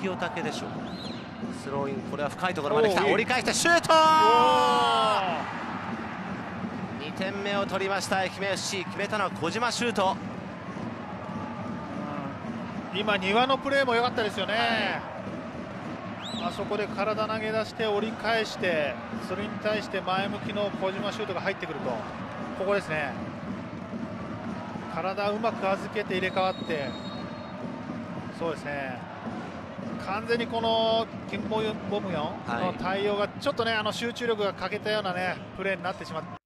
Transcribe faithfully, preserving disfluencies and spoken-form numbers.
清武でしょうか。スローイン、これは深いところまで来た。折り返してシュート。にてんめを取りました愛媛 エフシー。決めたのは小島シュート。 今庭のプレーも良かったですよね、はい、あそこで体投げ出して折り返して、それに対して前向きの小島シュートが入ってくると、ここですね。体をうまく預けて入れ替わって、そうですね、完全にこのキム・ボムヨンの対応がちょっとね、あの集中力が欠けたようなねプレーになってしまって。